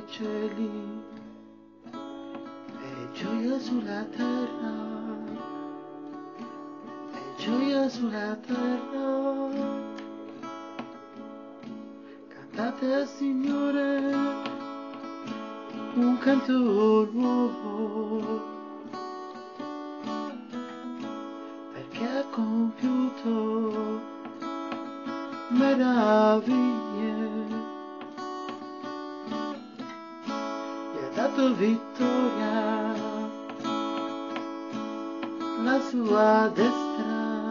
cieli e gioia sulla terra, e gioia sulla terra. Cantate al Signore un canto nuovo, perché ha compiuto meraviglie, gli ha dato vittoria la sua destra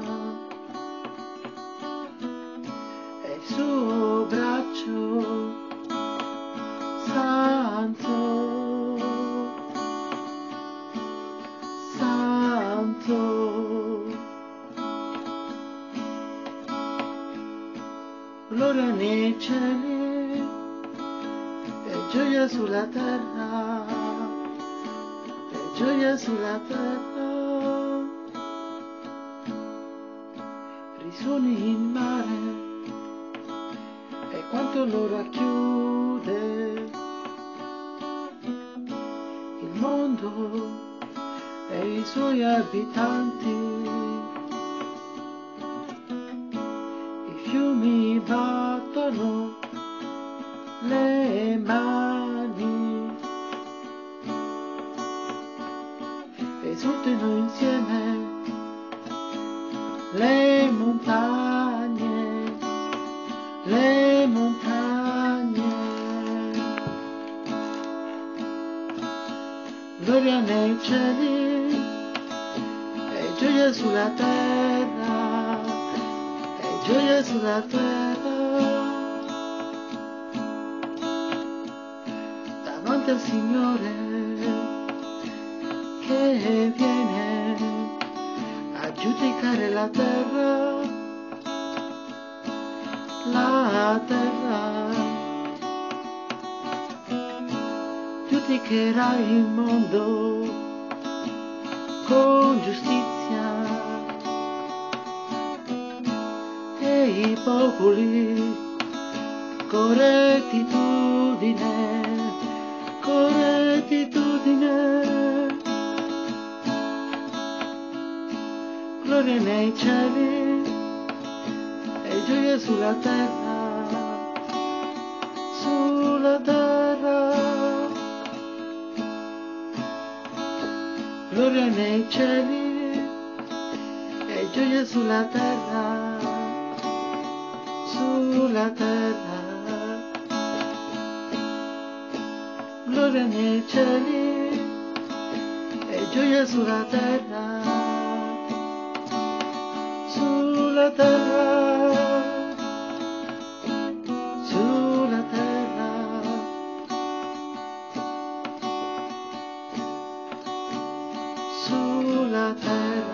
e il suo braccio santo, santo. Gloria nei cieli e gioia sulla terra, e gioia sulla terra. Risuoni in mare e quanto lo racchiude il mondo e i suoi abitanti. I fiumi battono le mani, esultano insieme le montagne, le montagne. Gloria nei cieli e gioia sulla terra, e gioia sulla terra. Davanti al Signore che viene a giudicare la terra, la terra. Giudicherà il mondo con giustizia e i popoli con rettitudine, con rettitudine. Gloria nei cieli e gioia sulla terra, sulla terra. Gloria nei cieli e gioia sulla terra, sulla terra. Gloria nei cieli e gioia sulla terra, sulla terra, sulla terra, sulla terra.